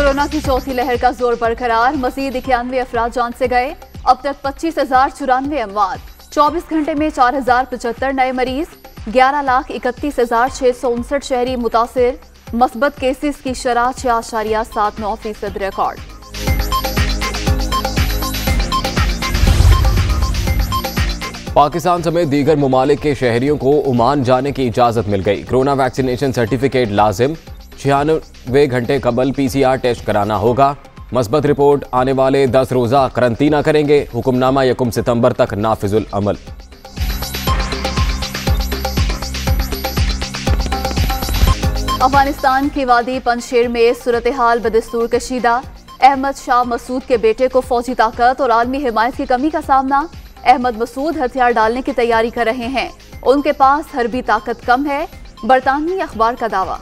Corona की चौथी लहर का जोर बरकरार, मजीद 91 अफराद जान से गए। अब तक 25,094 अमवात, 24 घंटे में 4,075 नए मरीज, 11,31,659 शहरी मुतासिर। मस्बत केसेस की शरह 6.79% रिकॉर्ड। पाकिस्तान समेत दीगर ममालिक के शहरियों को ओमान जाने की इजाजत मिल गई। कोरोना वैक्सीनेशन सर्टिफिकेट लाजिम, 96 घंटे कबल PCR टेस्ट कराना होगा। मस्बत रिपोर्ट आने वाले 10 रोजा करंतना करेंगे। हुक्मनामा 1 सितंबर तक नाफिजुल अमल। अफगानिस्तान की वादी पंजशेर में सूरत हाल बदस्तूर कशीदा। अहमद शाह मसूद के बेटे को फौजी ताकत और आलमी हिमायत की कमी का सामना। अहमद मसूद हथियार डालने की तैयारी कर रहे हैं, उनके पास हर्बी ताकत कम है, बरतानवी अखबार का दावा।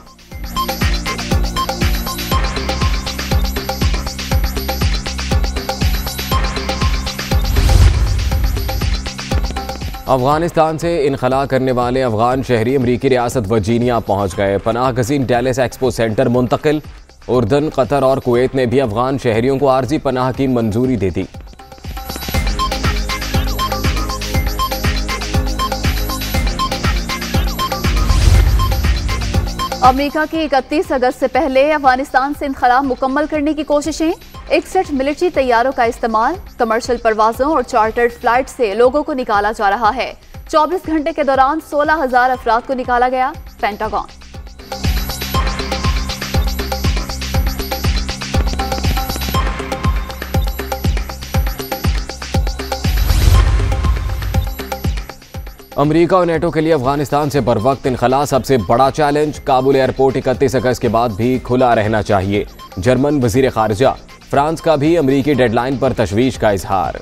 अफगानिस्तान से इनखला करने वाले अफगान शहरी अमरीकी रियासत वर्जीनिया पहुंच गए। पनाह गजीन डैलस एक्सपो सेंटर मुंतकिल। उर्दन, कतर और कुवैत ने भी अफगान शहरियों को आर्जी पनाह की मंजूरी दे दी। अमेरिका की 31 अगस्त से पहले अफगानिस्तान से इनखला मुकम्मल करने की कोशिशें। 61 मिलिट्री तैयारों का इस्तेमाल, कमर्शियल परवाजों और चार्टर्ड फ्लाइट से लोगों को निकाला जा रहा है। 24 घंटे के दौरान 16,000 अफराद को निकाला गया। पेंटागन। अमेरिका और नेटो के लिए अफगानिस्तान से बरवक्त इनखला सबसे बड़ा चैलेंज। काबुल एयरपोर्ट 31 अगस्त के बाद भी खुला रहना चाहिए। जर्मन वजीर खारजा। फ्रांस का भी अमेरिकी डेडलाइन पर तशवीश का इजहार।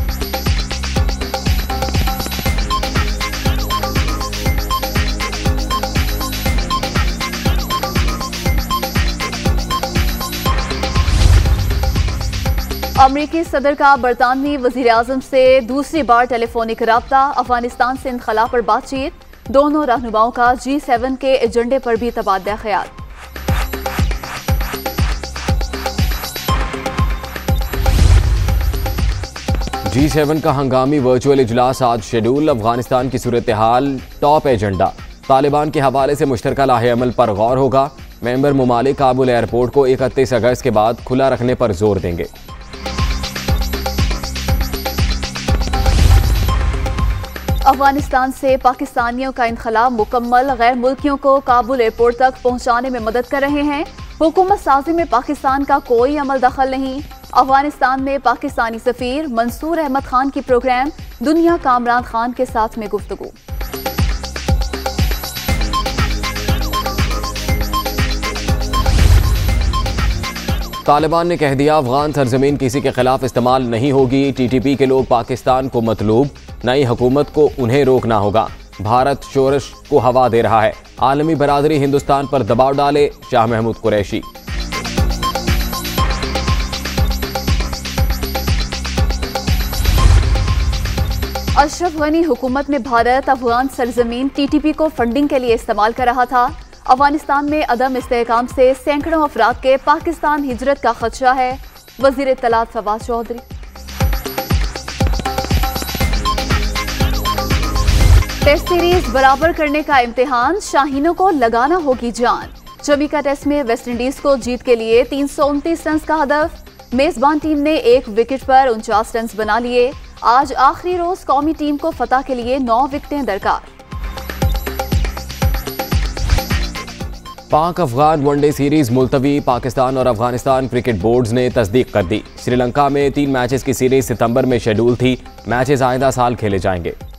अमरीकी सदर का बरतानवी वजीर आजम से दूसरी बार टेलीफोनिक राब्ता। अफगानिस्तान से इनखला पर बातचीत। दोनों रहनुमाओं का G7 के एजेंडे पर भी तबादला ख्याल। G7 का हंगामी वर्चुअल इजलास आज शेड्यूल। अफगानिस्तान की सूरत हाल टॉप एजेंडा। तालिबान के हवाले से मुश्तरका लाहे अमल पर गौर होगा। मेंबर ममालिक काबुल एयरपोर्ट को 31 अगस्त के बाद खुला रखने पर जोर देंगे। अफगानिस्तान से पाकिस्तानियों का इनखला मुकम्मल। गैर मुल्कियों को काबुल एयरपोर्ट तक पहुंचाने में मदद कर रहे हैं। हुकूमत साजी में पाकिस्तान का कोई अमल दखल नहीं। अफगानिस्तान में पाकिस्तानी सफीर मंसूर अहमद खान की प्रोग्राम दुनिया कामरान खान के साथ में गुफ्तगू। तालिबान ने कह दिया अफगान सरजमीन किसी के खिलाफ इस्तेमाल नहीं होगी। TTP के लोग पाकिस्तान को मतलूब, नई हुकूमत को उन्हें रोकना होगा। भारत शोरश को हवा दे रहा है। आलमी बरादरी हिंदुस्तान पर दबाव डाले। शाह महमूद कुरैशी। अशरफ गनी हुकूमत में भारत अफगान सरजमीन TTP को फंडिंग के लिए इस्तेमाल कर रहा था। अफगानिस्तान में अदम इस्तेहकाम से सैकड़ों अफराद के पाकिस्तान हिजरत का खदशा है। वजीर इत्तलात फवाद चौधरी। टेस्ट सीरीज बराबर करने का इम्तिहान, शाहीनों को लगाना होगी जान। जमैका टेस्ट में वेस्टइंडीज को जीत के लिए 329 रन का हदफ। मेजबान टीम ने 1 विकेट पर 49 रन बना लिए। आज आखिरी रोज कौमी टीम को फतह के लिए 9 विकेटें दरकार। पाक अफगान वनडे सीरीज मुलतवी। पाकिस्तान और अफगानिस्तान क्रिकेट बोर्ड्स ने तस्दीक कर दी। श्रीलंका में 3 मैचेस की सीरीज सितंबर में शेड्यूल थी। मैचेस आइंदा साल खेले जाएंगे।